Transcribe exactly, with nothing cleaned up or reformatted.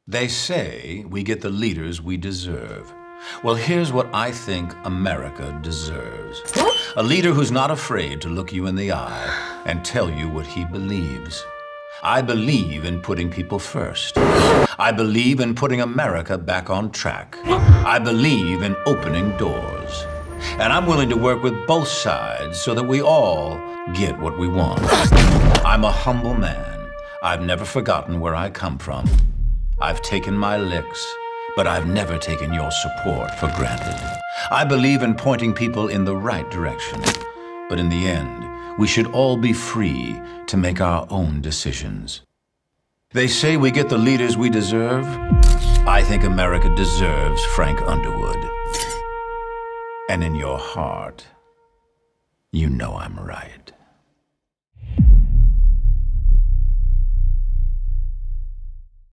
They say we get the leaders we deserve. Well, here's what I think America deserves. A leader who's not afraid to look you in the eye and tell you what he believes. I believe in putting people first. I believe in putting America back on track. I believe in opening doors. And I'm willing to work with both sides so that we all get what we want. I'm a humble man. I've never forgotten where I come from. I've taken my licks, but I've never taken your support for granted. I believe in pointing people in the right direction, but in the end, we should all be free to make our own decisions. They say we get the leaders we deserve. I think America deserves Frank Underwood. And in your heart, you know I'm right.